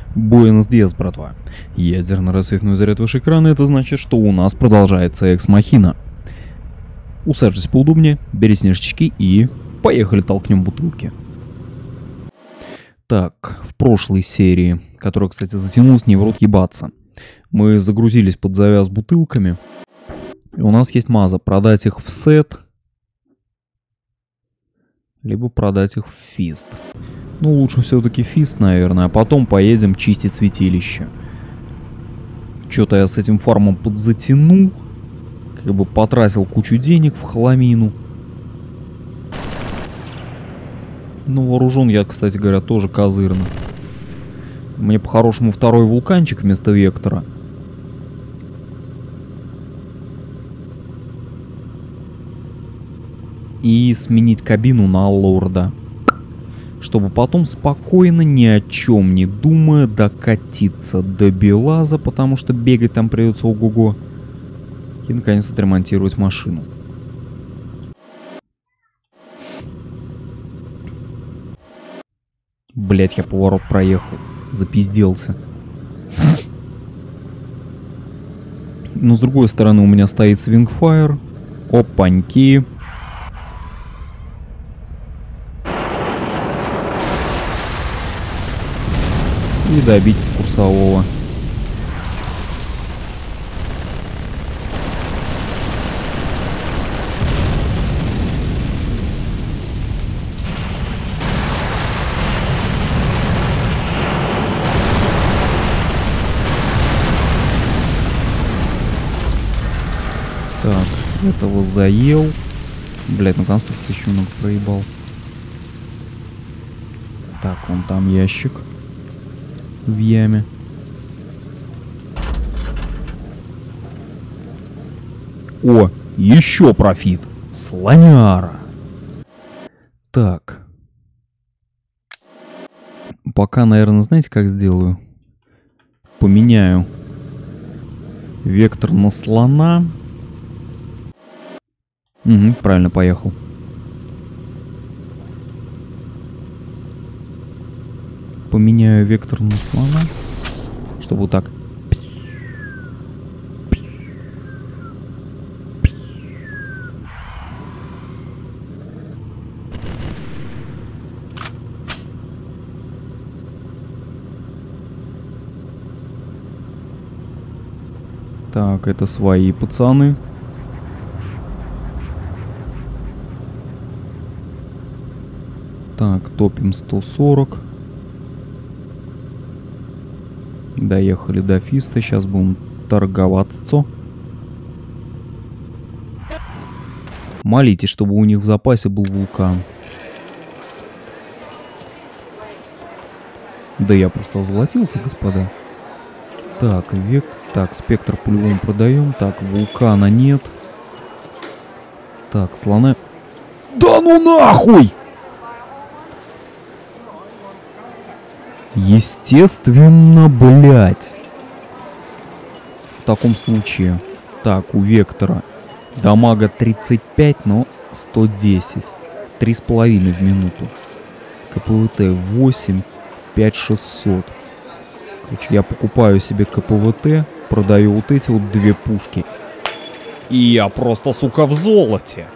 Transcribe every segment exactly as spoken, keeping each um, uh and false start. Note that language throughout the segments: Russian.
Буэнос диас, братва. Ядерно-рассветной заряд выше экрана, это значит, что у нас продолжается экс-махина. Усаживайтесь поудобнее, берите ништячки и поехали толкнем бутылки. Так, в прошлой серии, которая, кстати, затянулась, не в рот ебаться, мы загрузились под завяз бутылками. И у нас есть маза. Продать их в сет, либо продать их в фист. Ну, лучше все-таки фист, наверное, а потом поедем чистить святилище. Что-то я с этим фармом подзатянул, как бы потратил кучу денег в хламину. Ну, вооружен я, кстати говоря, тоже козырно. Мне по-хорошему второй вулканчик вместо Вектора. И сменить кабину на лорда. Чтобы потом спокойно, ни о чем не думая, докатиться до Белаза, потому что бегать там придется ого-го. И наконец отремонтировать машину. Блять, я поворот проехал. Запизделся. Но с другой стороны у меня стоит свингфайр. Опаньки. И добить с курсового. Так, этого заел. Блять, ну конструкцию еще много проебал. Так, вон там ящик. В яме. О, еще профит. Слоняра. Так. Пока, наверное, знаете, как сделаю? Поменяю вектор на слона. Угу, правильно, поехал. Поменяю вектор на слона, чтобы вот так. Так, это свои пацаны. Так, топим сто сорок. Доехали до фиста, сейчас будем торговаться. Молитесь, чтобы у них в запасе был вулкан. Да я просто озолотился, господа. Так, век... Так, спектр по-любому продаем. Так, вулкана нет. Так, слона... Да ну нахуй! Естественно, блять. В таком случае. Так, у Вектора дамага тридцать пять, но сто десять. три с половиной в минуту. КПВТ восемь, пять шестьсот. Короче, я покупаю себе КПВТ, продаю вот эти вот две пушки. И я просто, сука, в золоте.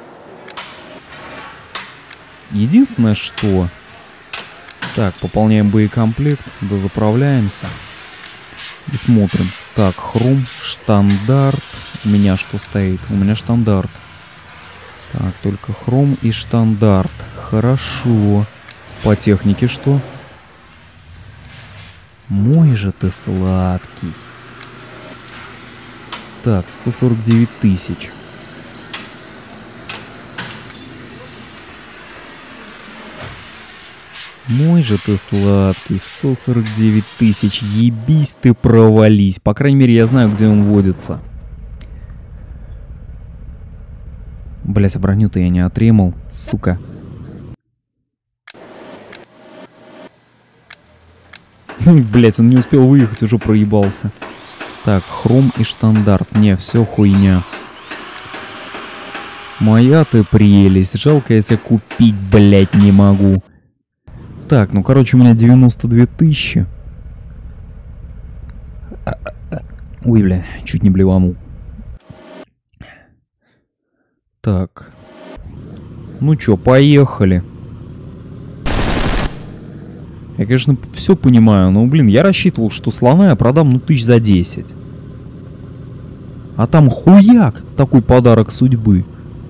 Единственное, что... Так, пополняем боекомплект, дозаправляемся и смотрим. Так, хром, штандарт. У меня что стоит? У меня штандарт. Так, только хром и штандарт. Хорошо. По технике что? Мой же ты сладкий. Так, сто сорок девять тысяч. Мой же ты сладкий, сто сорок девять тысяч, ебись ты, провались. По крайней мере, я знаю, где он водится. Блять, а броню-то я не отремал, сука. Блять, он не успел выехать, уже проебался. Так, хром и штандарт. Не, все хуйня. Моя ты прелесть. Жалко, я тебя купить, блять, не могу. Так, ну короче, у меня девяносто две тысячи. Ой, бля, чуть не блеванул. Так. Ну чё, поехали. Я, конечно, все понимаю, но, блин, я рассчитывал, что слона я продам, ну, тысяч за десять. А там хуяк, такой подарок судьбы.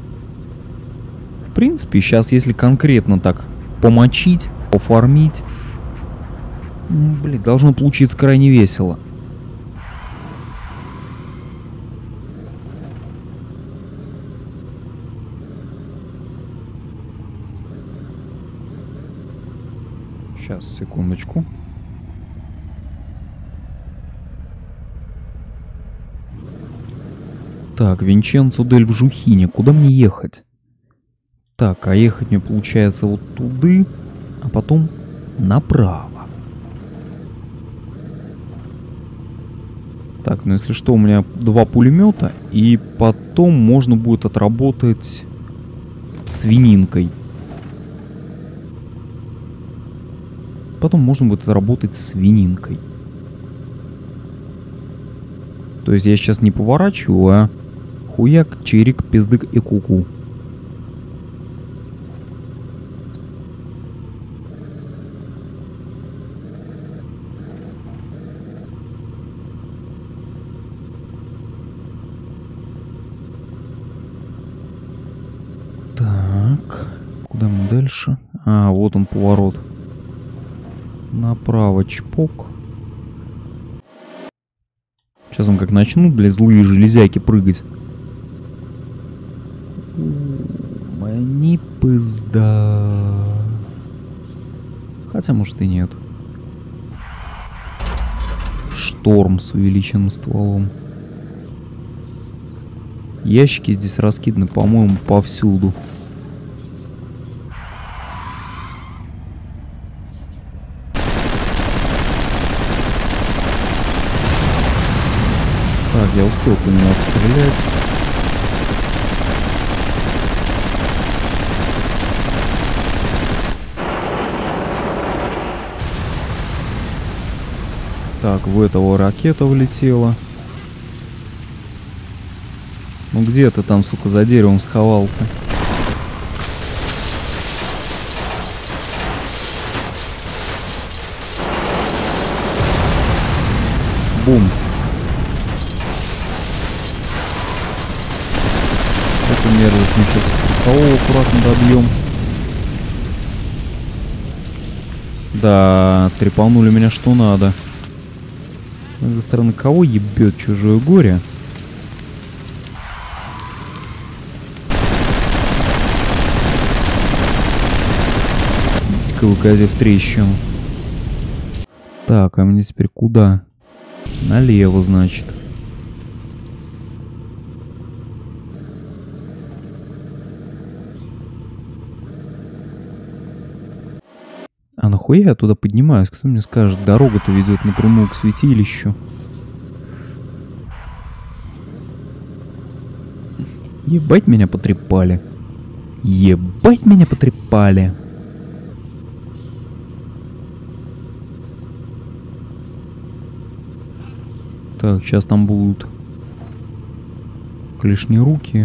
В принципе, сейчас, если конкретно так помочить, пофармить, ну, блин, должно получиться крайне весело. Сейчас, секундочку. Так, Винченцо дель Вжухине. Куда мне ехать? Так, а ехать мне получается вот туды, а потом направо. Так, ну если что, у меня два пулемета, и потом можно будет отработать свининкой. Потом можно будет отработать свининкой. То есть я сейчас не поворачиваю, а хуяк, чирик, пиздык и куку. Так, куда мы дальше? А, вот он поворот. Направо чпок. Сейчас он как начнут, бля, злые железяки прыгать. Мне пизда. Хотя, может, и нет. Шторм с увеличенным стволом. Ящики здесь раскиданы, по-моему, повсюду. Так, я успел по нему стрелять. Так, в этого ракета влетела. Ну где ты там, сука, за деревом сховался? Бум. Эту мерзость мы сейчас курсового аккуратно добьем. Да, трепанули меня что надо. С другой стороны, кого ебет чужое горе? Дико выказе в трещину. Так, а мне теперь куда? Налево, значит. А нахуя я туда поднимаюсь? Кто мне скажет? Дорога-то ведет напрямую к святилищу. Ебать меня потрепали. Ебать меня потрепали. Так, сейчас там будут клешни руки.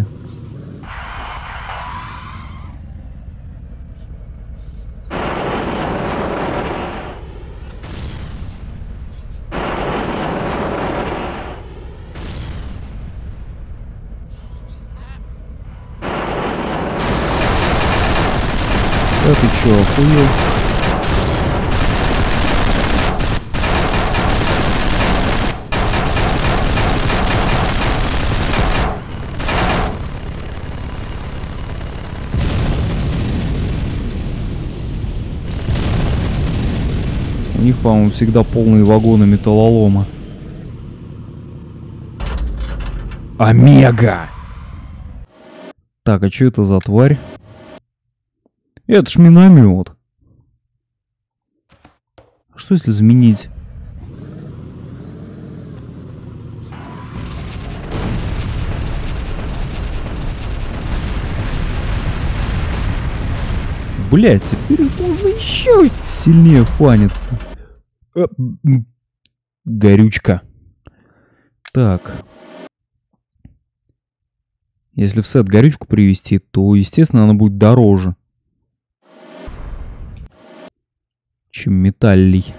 Да ты чё, охуел? У них, по-моему, всегда полные вагоны металлолома. Омега! Так, а что это за тварь? Это ж миномет. Что если заменить? Блять, теперь можно еще сильнее фаниться. Горючка. Так. Если в сет горючку привезти, то, естественно, она будет дороже, чем металлий.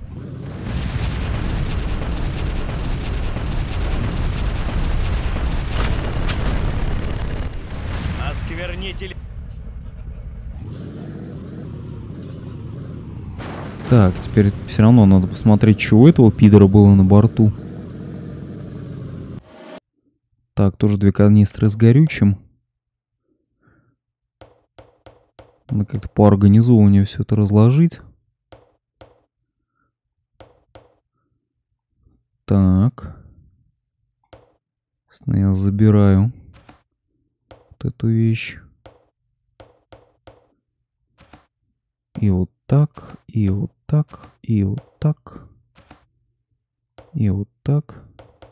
Осквернитель. Так, теперь все равно надо посмотреть, что у этого пидора было на борту. Так, тоже две канистры с горючим. Надо как-то по организованию все это разложить. Так. Я забираю вот эту вещь. И вот так, и вот так, и вот так, и вот так,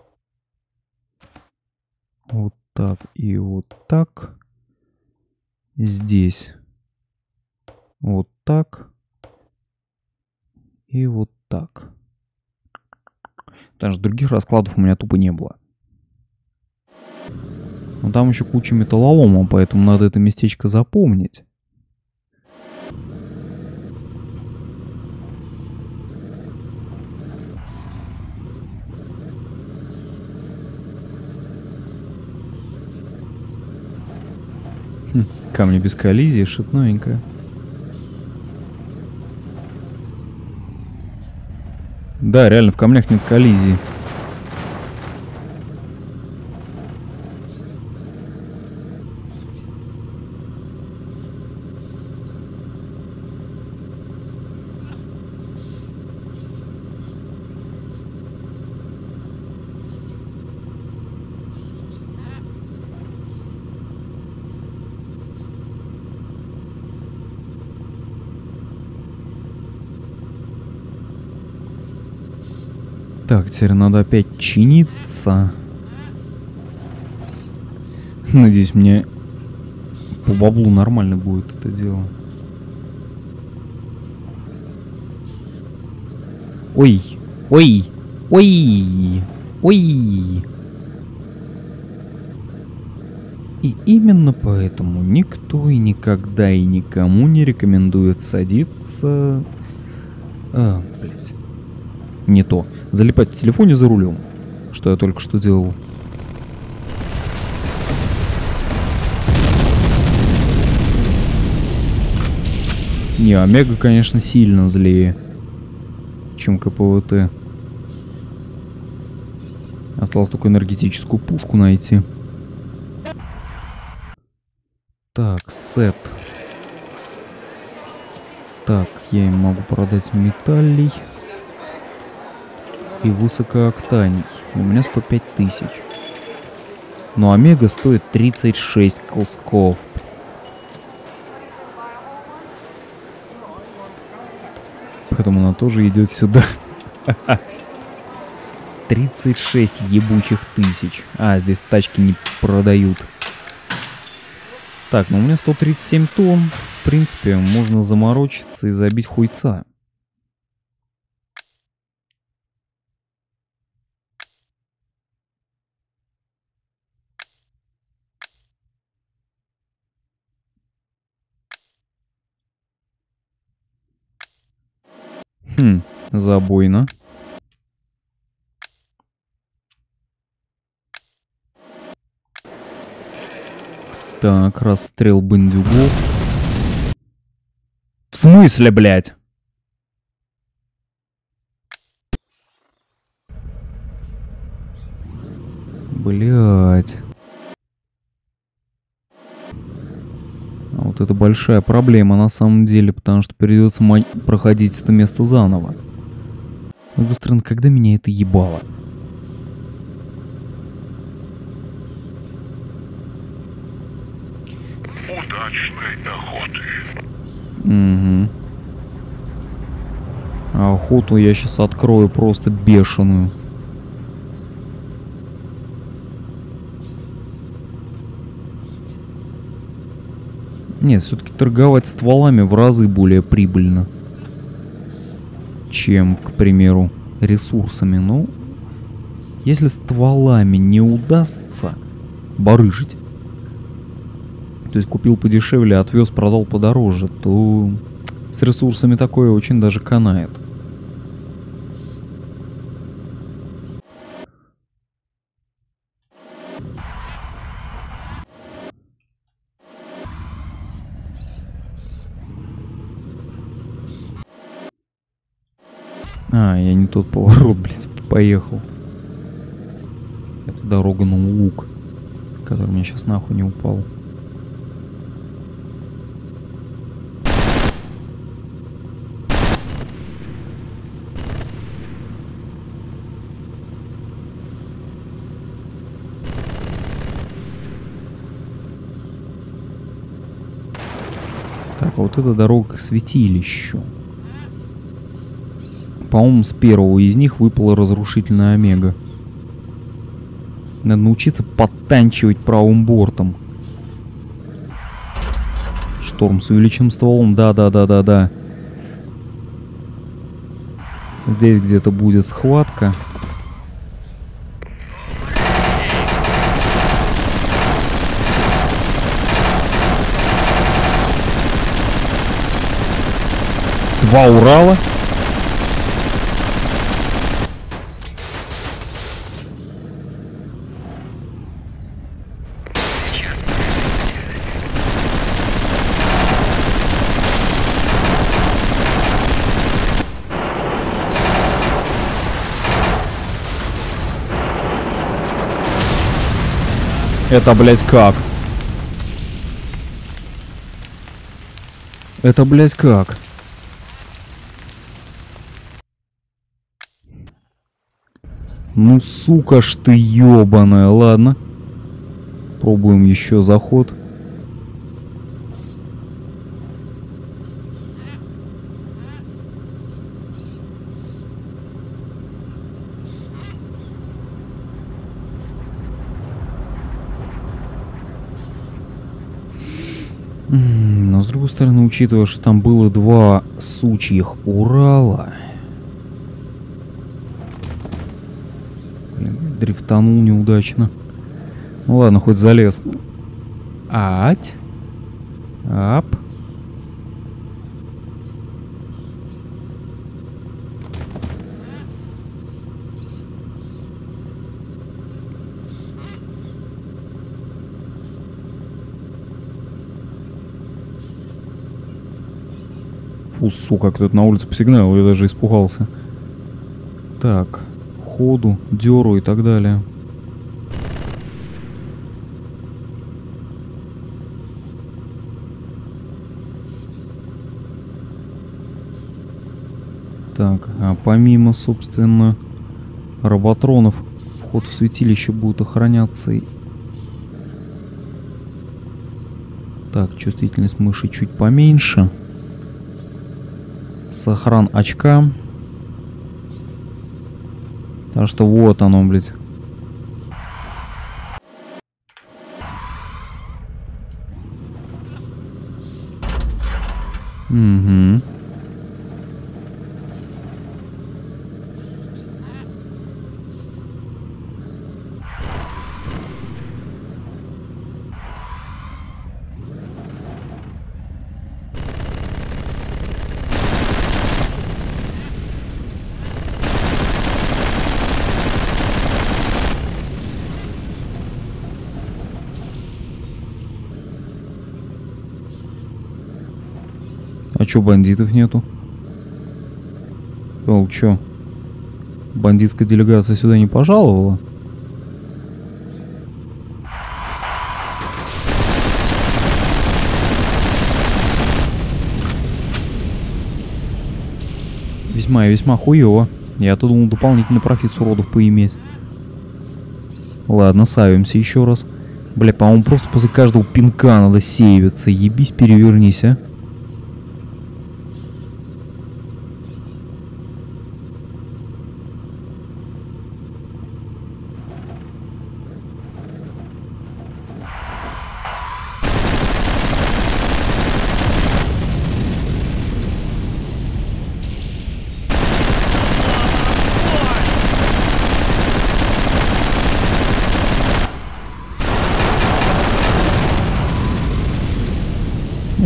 вот так, и вот так. Здесь вот так и вот так. Даже других раскладов у меня тупо не было. Но там еще куча металлолома, поэтому надо это местечко запомнить. Хм, камни без коллизии, что-то новенькое. Да, реально, в камнях нет коллизии. Так, теперь надо опять чиниться. Надеюсь, мне по баблу нормально будет это дело. Ой, ой, ой, ой. И именно поэтому никто и никогда и никому не рекомендует садиться... А, блядь. Не то. Залипать в телефоне за рулем. Что я только что делал. Не, Омега, конечно, сильно злее, чем КПВТ. Осталось только энергетическую пушку найти. Так, сет. Так, я им могу продать металлий. И высокооктаний. У меня сто пять тысяч. Но Омега стоит тридцать шесть кусков. Поэтому она тоже идет сюда. тридцать шесть ебучих тысяч. А, здесь тачки не продают. Так, ну у меня сто тридцать семь тонн. В принципе, можно заморочиться и забить хуйца. Хм, забойно. Так, расстрел бандюгов. В смысле, блядь? Блядь. А вот это большая проблема на самом деле, потому что придется проходить это место заново. С другой стороны, когда меня это ебало? Удачной охоты. Угу. А охоту я сейчас открою просто бешеную. Нет, все-таки торговать стволами в разы более прибыльно, чем, к примеру, ресурсами. Ну, Если стволами не удастся барыжить, то есть купил подешевле, отвез, продал подороже, то с ресурсами такое очень даже канает. А, я не тот поворот, блядь, поехал. Это дорога на луг, который мне сейчас нахуй не упал. Так, а вот эта дорога к святилищу. По-моему, с первого из них выпала разрушительная омега. Надо научиться подтанчивать правым бортом. Шторм с увеличенным стволом. Да-да-да-да-да. Здесь где-то будет схватка. Два Урала. Это, блядь, как? Это, блядь, как? Ну, сука ж ты ёбаная. Ладно. Пробуем еще заход. Но с другой стороны, учитывая, что там было два сучьих Урала. Блин, дрифтанул неудачно. Ну ладно, хоть залез. Ать. Ап. Фу, сука, кто-то на улице посигналил, я даже испугался. Так, ходу, дёру и так далее. Так, а помимо, собственно, роботронов, вход в святилище будет охраняться. И... Так, чувствительность мыши чуть поменьше. Сохран очка. Так что вот оно, блядь. Угу. А чё, бандитов нету? О, чё? Бандитская делегация сюда не пожаловала? Весьма и весьма хуёво. Я-то думал дополнительный профит с уродов поиметь. Ладно, савимся еще раз. Бля, по-моему, просто после каждого пинка надо сейвиться. Ебись, перевернись, а.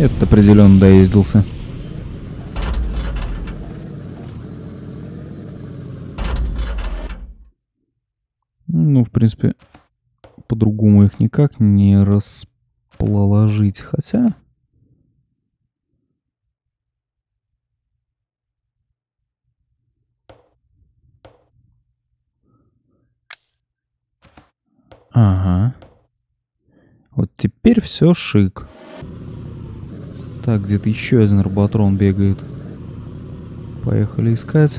Этот определенно доездился. Ну, в принципе, по-другому их никак не расположить. Хотя... Ага. Вот теперь все шик. Так, где-то еще один роботрон бегает. Поехали искать.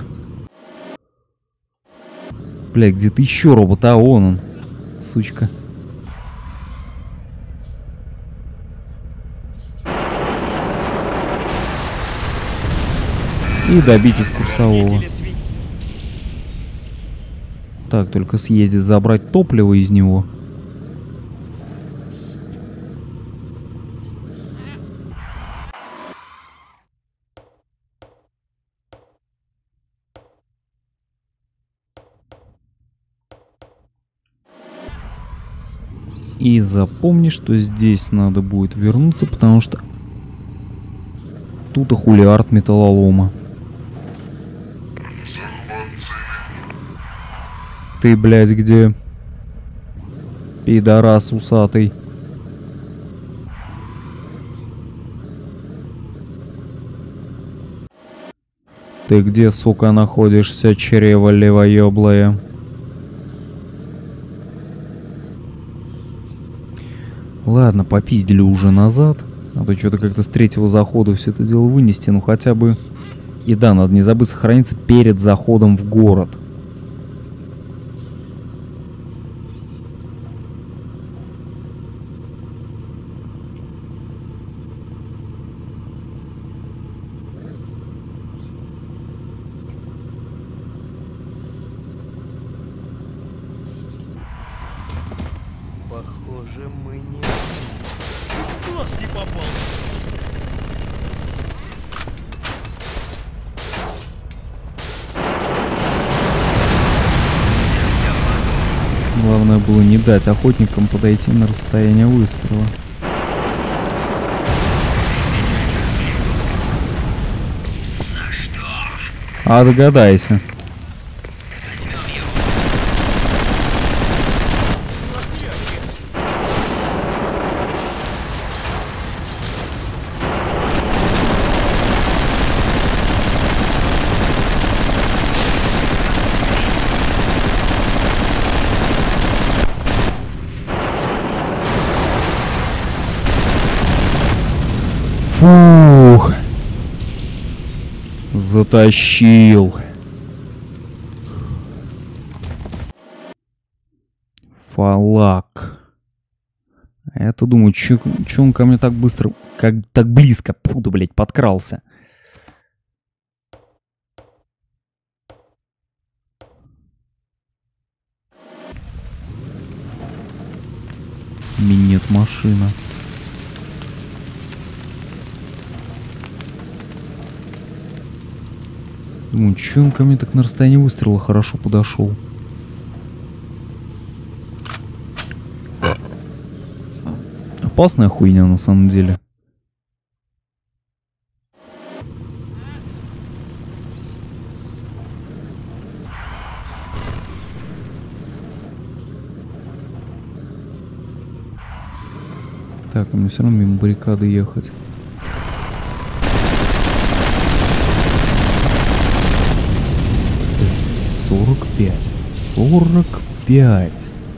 Бля, где-то еще робот, а вон он. Сучка. И добить из курсового. Так, только съездить, забрать топливо из него. И запомни, что здесь надо будет вернуться, потому что тут ахулиард металлолома. Ты, блядь, где? Пидорас усатый. Ты где, сука, находишься, чрево левоёблое? Ладно, попиздили уже назад. А то что-то как-то с третьего захода все это дело вынести. Ну хотя бы... И да, надо не забыть сохраниться перед заходом в город. Похоже, мы не... Чуть в глаз не попал. Главное было не дать охотникам подойти на расстояние выстрела. А догадайся. Фух. Затащил. Фалак. А я-то думаю, чё, чё он ко мне так быстро, как так близко, пуда, блядь, подкрался. Минет машина. Думаю, чё он ко мне так на расстоянии выстрела хорошо подошел. Опасная хуйня на самом деле. Так, а мне все равно мимо баррикады ехать. сорок пять. сорок пять.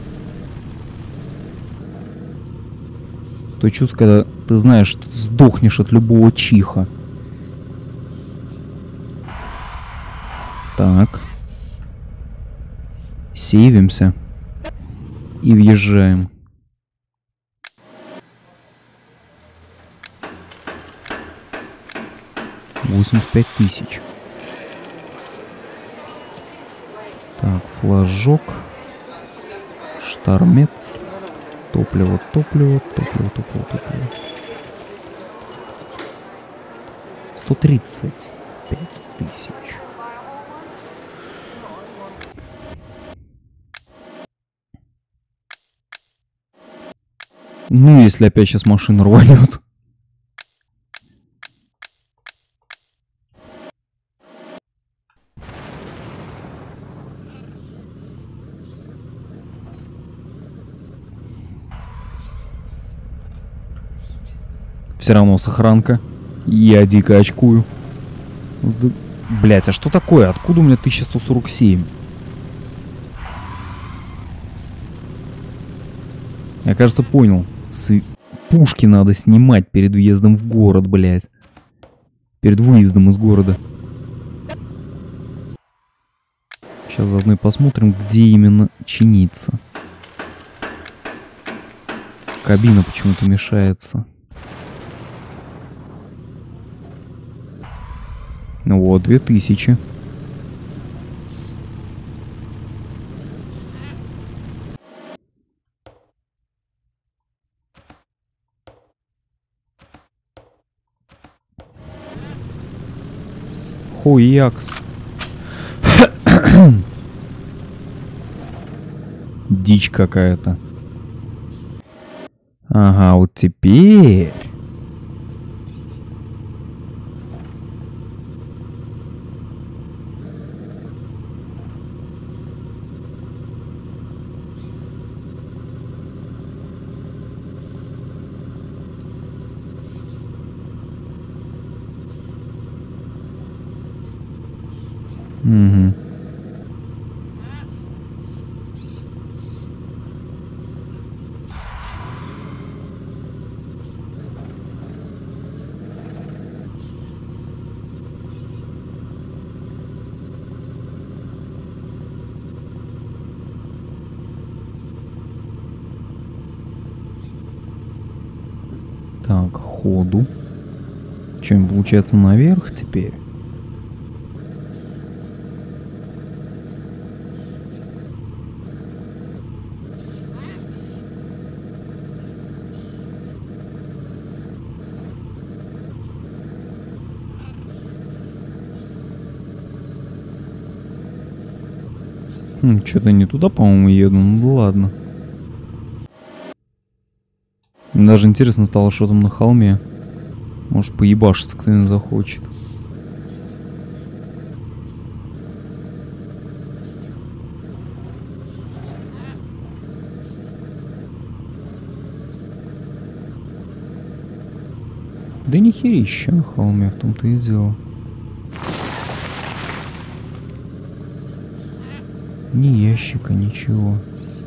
То чувство, когда ты знаешь, что ты сдохнешь от любого чиха. Так. Сейвимся. И въезжаем. восемьдесят пять тысяч. Так, флажок. Штормец. Топливо, топливо, топливо, топливо, топливо. сто тридцать пять тысяч. Ну, если опять сейчас машина рванет. Все равно сохранка. Я дико очкую. Блять, а что такое? Откуда у меня тысяча сто сорок семь? Я, кажется, понял. С... Пушки надо снимать перед въездом в город, блять. Перед выездом из города. Сейчас заодно и посмотрим, где именно чинится. Кабина почему-то мешается. Ну вот, две тысячи. Хуякс. Дичь какая-то. Ага, вот теперь... Угу. Так, ходу. Чем получается наверх теперь? Хм, что-то не туда, по-моему, еду. Ну да ладно. Мне даже интересно стало, что там на холме. Может, поебашиться кто-нибудь захочет. Да ни херища на холме, в том-то и дело. Ни ящика, ничего.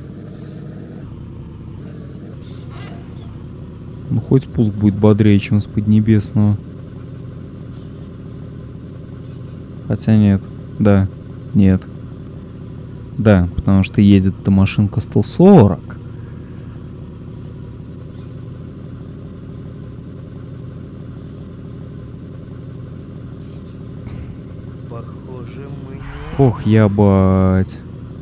Ну, хоть спуск будет бодрее, чем с Поднебесного. Хотя нет. Да. Нет. Да, потому что едет-то машинка сто сорок. Похоже, мы не... Ох, ябать.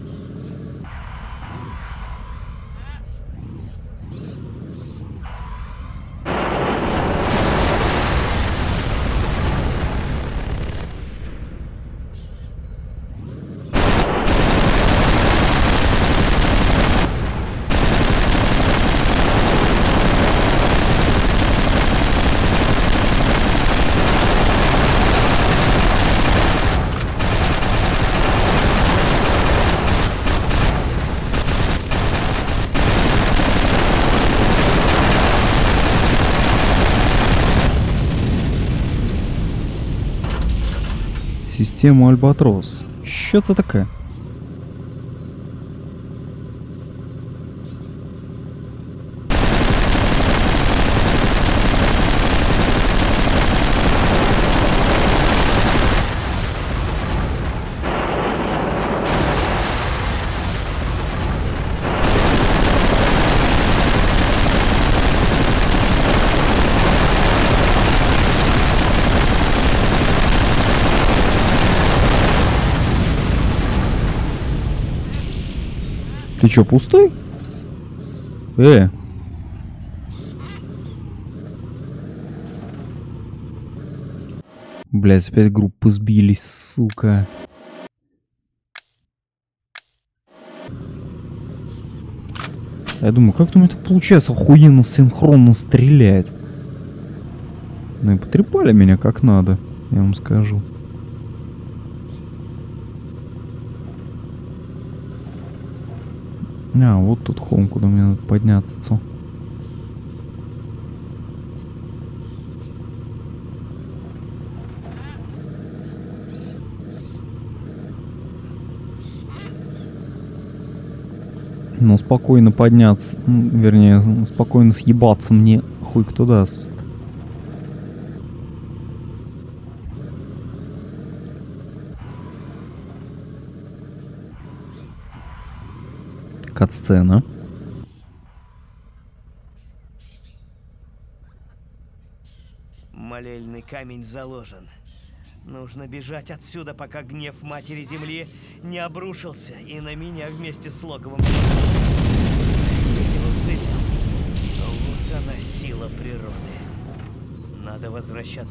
Система Альбатрос. Що це таке? Ты чё, пустой? Э. Блядь, опять группы сбились, сука. Я думаю, как у меня так получается охуенно синхронно стрелять? Ну и потрепали меня как надо, я вам скажу. А, вот тут холм, куда мне надо подняться. Ну, спокойно подняться, вернее, спокойно съебаться мне хуй кто даст. Кат-сцена. Молельный камень заложен. Нужно бежать отсюда, пока гнев Матери Земли не обрушился и на меня вместе с логовом. Я не уцелел. Вот она, сила природы. Надо возвращаться.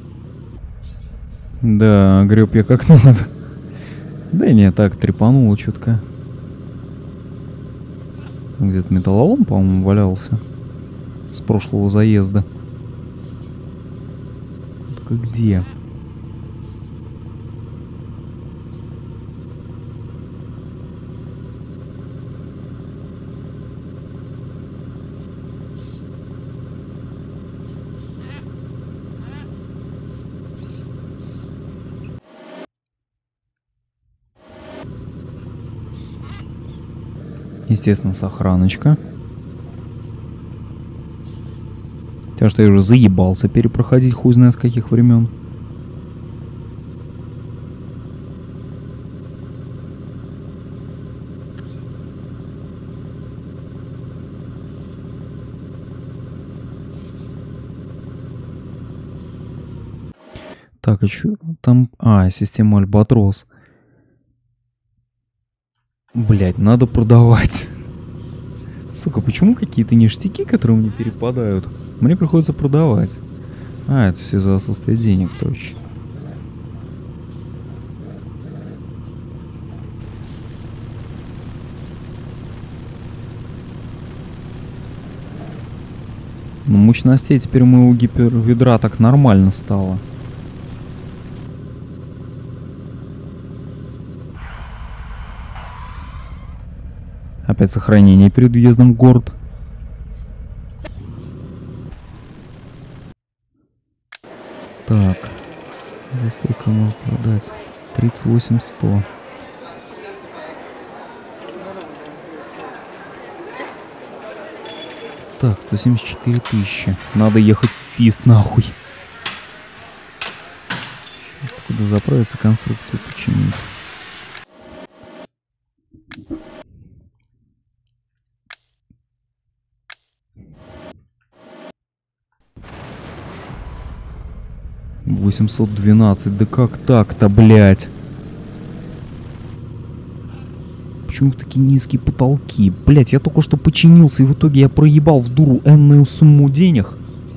Да, греб я как надо. Да и не так, трепануло чутко. Где-то металлолом, по-моему, валялся. С прошлого заезда. Только где? Естественно, сохраночка. Потому что я уже заебался перепроходить хуй знает с каких времен. Так, а что там? А, система Альбатрос. Блять, надо продавать. Сука, почему какие-то ништяки, которые мне перепадают, мне приходится продавать? А, это все за отсутствие денег, точно. Ну, мощностей теперь у моего гиперведра так нормально стало. Опять сохранение перед въездом в город. Так. За сколько можно продать? тридцать восемь сто. Так, сто семьдесят четыре тысячи. Надо ехать в ФИС нахуй. Куда заправиться, конструкцию починить. восемьсот двенадцать, да как так-то, блядь? Почему такие низкие потолки? Блядь, я только что починился, и в итоге я проебал в дуру энную сумму денег.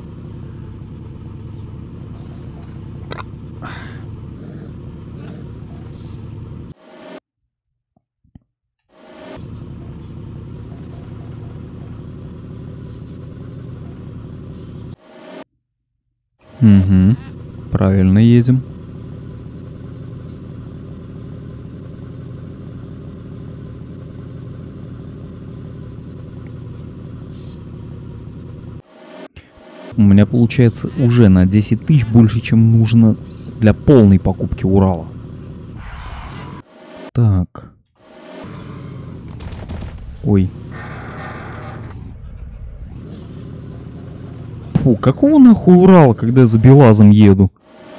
Угу. Правильно едем. У меня получается уже на десять тысяч больше, чем нужно для полной покупки Урала. Так. Ой. Фу, какого нахуй Урала, когда я за БелАЗом еду?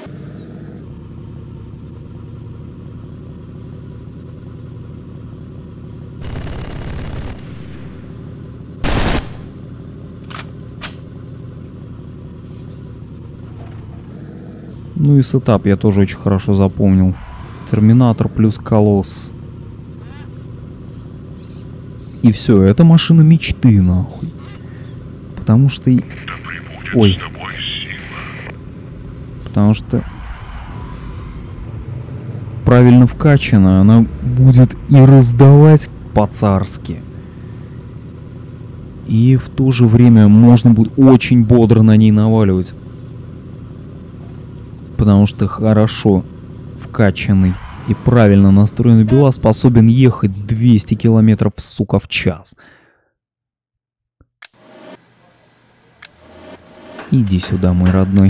Ну и сетап я тоже очень хорошо запомнил. Терминатор плюс Колосс. И все, это машина мечты, нахуй. Потому что... Да Ой. с тобой сила. Потому что... Правильно вкачана, она будет и раздавать по-царски. И в то же время можно будет очень бодро на ней наваливать. Потому что хорошо вкачанный и правильно настроенный БелАЗ способен ехать двести километров, сука, в час. Иди сюда, мой родной.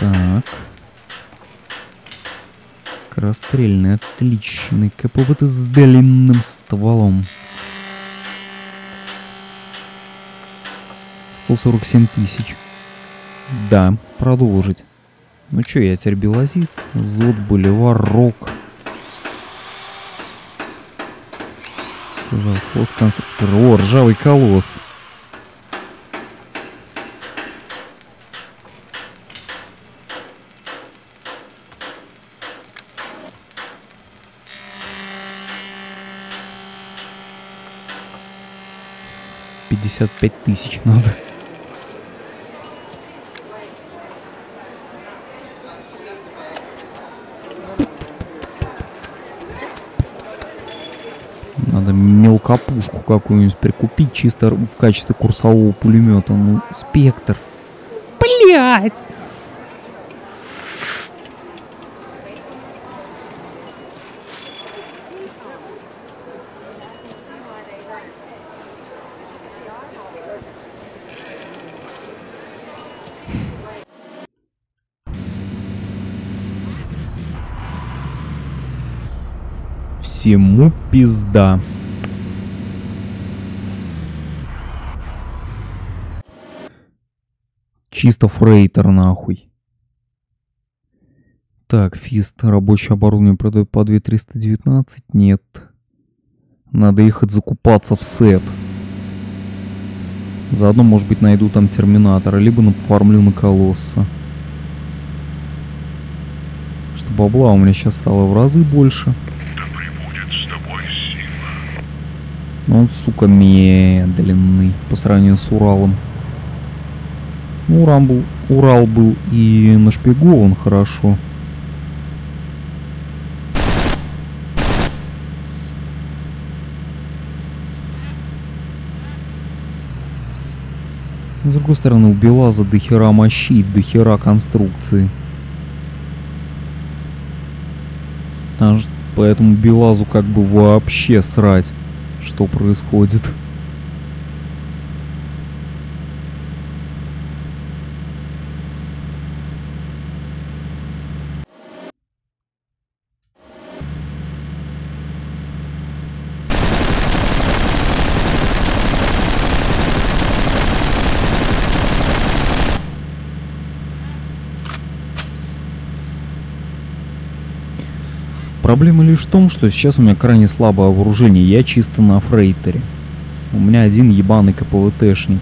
Так. Скорострельный, отличный. КПВТ с длинным стволом. сто сорок семь тысяч. Да, продолжить. Ну чё, я теперь белазист. Зод, Боливар, Рок. Хвост конструктор. О, ржавый колосс. пятьдесят пять тысяч надо. Надо мелкопушку какую-нибудь прикупить чисто в качестве курсового пулемета. Ну, спектр. Блять! Всему пизда. Чисто фрейтер нахуй. Так, Фист. Рабочее оборудование продает по две тысячи триста девятнадцать. Нет. Надо ехать закупаться в сет. Заодно, может быть, найду там терминатора. Либо нафармлю на колосса. Что бабла у меня сейчас стало в разы больше. Но он, сука, медленный по сравнению с Уралом. Ну, Урал был, Урал был и нашпигован хорошо. С другой стороны, у Белаза дохера мощи, дохера конструкции. Поэтому Белазу как бы вообще срать, что происходит. Проблема лишь в том, что сейчас у меня крайне слабое вооружение, я чисто на фрейтере. У меня один ебаный КПВТшник.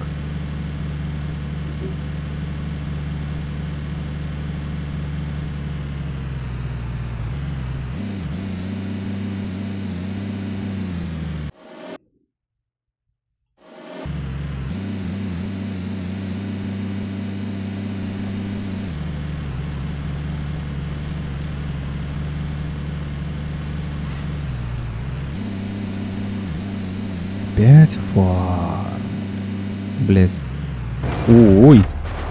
Пять фар. Блять. Ой.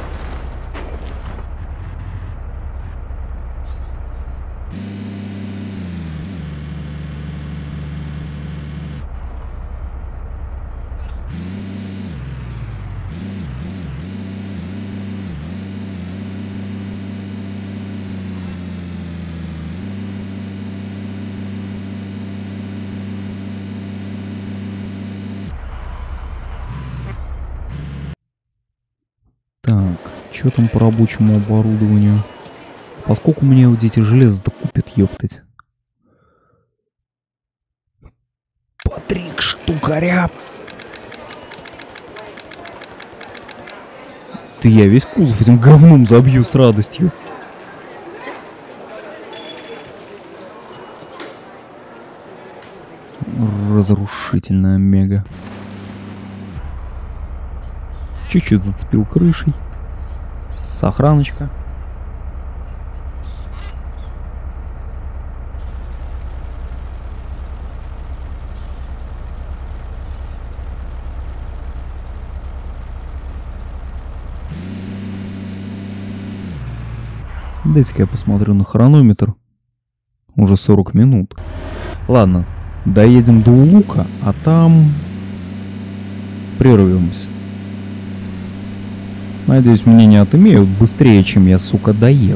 Так, что там по рабочему оборудованию? Поскольку мне вот эти железо докупят, ёптать. По три штукаря. Ты я весь кузов этим говном забью с радостью. Разрушительная мега. Чуть-чуть зацепил крышей. Сохраночка. Дайте-ка я посмотрю на хронометр. Уже сорок минут. Ладно, доедем до Улука, а там прервемся. Надеюсь, меня не отымеют быстрее, чем я, сука, доеду.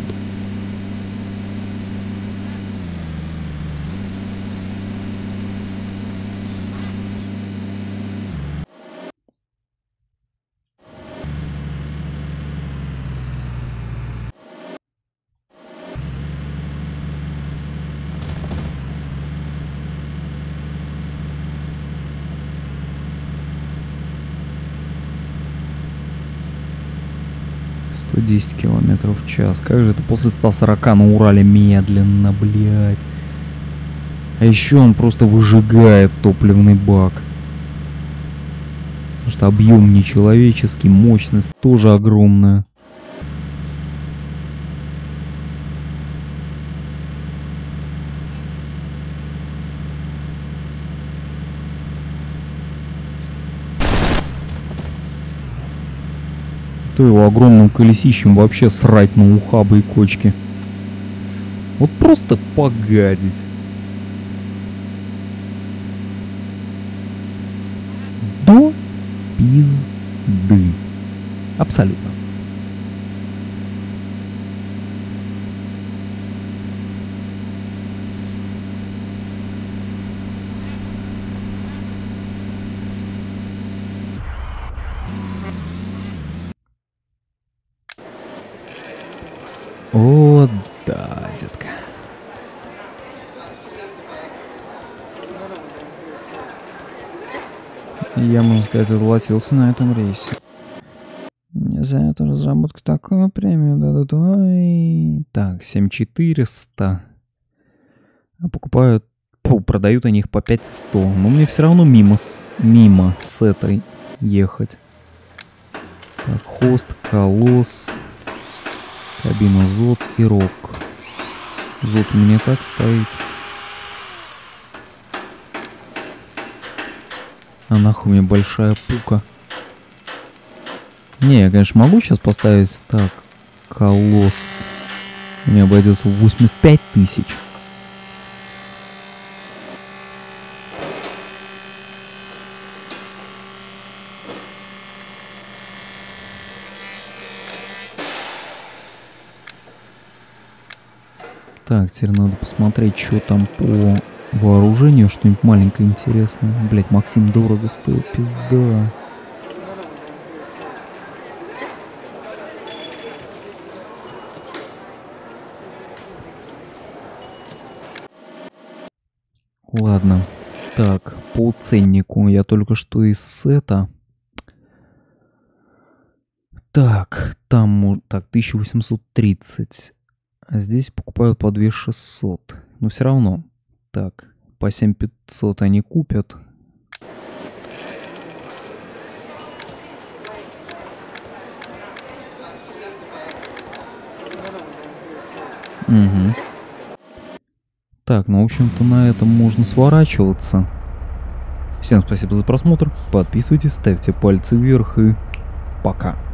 сто десять километров в час. Как же это после ста сорока на Урале медленно, блядь. А еще он просто выжигает топливный бак. Потому что объем нечеловеческий, мощность тоже огромная. То его огромным колесищем вообще срать на ухабы и кочки. Вот просто погадить. До пизды. Абсолютно. О, да, детка. Я, можно сказать, озолотился на этом рейсе. Мне за эту разработку такую премию дадут. Ой. Так, семь четыреста. А покупают... Фу, продают они их по пять сто. Но мне все равно мимо с, мимо с этой ехать. Так, хост, колосс. Кабина Зод и Рок. Зод у меня так стоит. А нахуй мне большая пука. Не, я, конечно, могу сейчас поставить. Так, Колосс. Мне обойдется в восемьдесят пять тысяч. Так, теперь надо посмотреть, что там по вооружению, что-нибудь маленькое интересное. Блять, Максим дорого стоит, пизда. Ладно. Так, по ценнику я только что из сета. Так, там, так, тысяча восемьсот тридцать. А здесь покупают по две тысячи шестьсот. Но все равно. Так, по семь тысяч пятьсот они купят. Угу. Так, ну, в общем-то, на этом можно сворачиваться. Всем спасибо за просмотр. Подписывайтесь, ставьте пальцы вверх и пока.